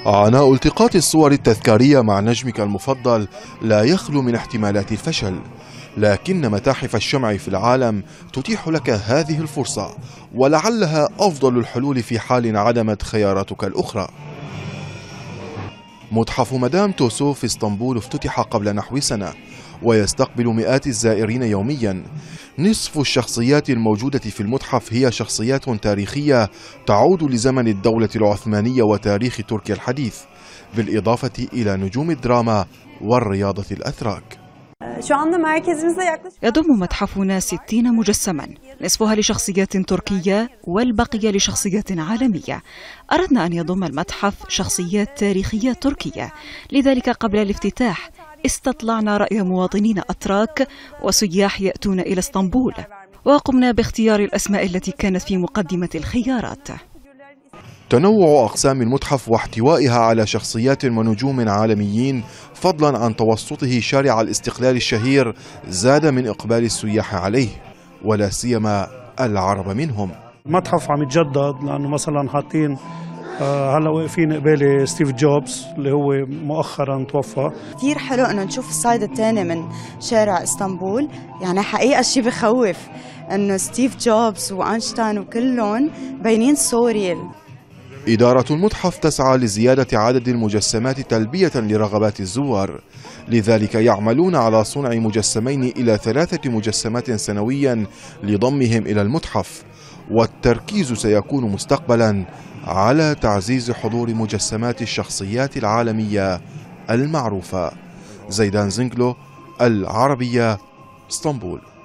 عناء التقاط الصور التذكارية مع نجمك المفضل لا يخلو من احتمالات الفشل، لكن متاحف الشمع في العالم تتيح لك هذه الفرصة، ولعلها أفضل الحلول في حال انعدمت خياراتك الأخرى. متحف مدام توسو في اسطنبول افتتح قبل نحو سنة، ويستقبل مئات الزائرين يوميا. نصف الشخصيات الموجودة في المتحف هي شخصيات تاريخية تعود لزمن الدولة العثمانية وتاريخ تركيا الحديث، بالإضافة إلى نجوم الدراما والرياضة الأتراك. يضم متحفنا 60 مجسما، نصفها لشخصيات تركية والبقية لشخصيات عالمية. أردنا أن يضم المتحف شخصيات تاريخية تركية، لذلك قبل الافتتاح استطلعنا رأي مواطنين أتراك وسياح يأتون إلى اسطنبول، وقمنا باختيار الأسماء التي كانت في مقدمة الخيارات. تنوع أقسام المتحف واحتوائها على شخصيات ونجوم عالميين، فضلا عن توسطه شارع الاستقلال الشهير، زاد من إقبال السياح عليه، ولا سيما العرب منهم. المتحف عم يتجدد لأنه مثلا حاطين هلا واقفين قبالي ستيف جوبز اللي هو مؤخرا توفى. كثير حلو انه نشوف الصيد الثاني من شارع اسطنبول، يعني حقيقة شيء بخوف انه ستيف جوبز واينشتاين وكلهم باينين سوريال. إدارة المتحف تسعى لزيادة عدد المجسمات تلبية لرغبات الزوار، لذلك يعملون على صنع مجسمين إلى 3 مجسمات سنويا لضمهم إلى المتحف، والتركيز سيكون مستقبلا على تعزيز حضور مجسمات الشخصيات العالمية المعروفة. زيدان زنجلو، العربية، اسطنبول.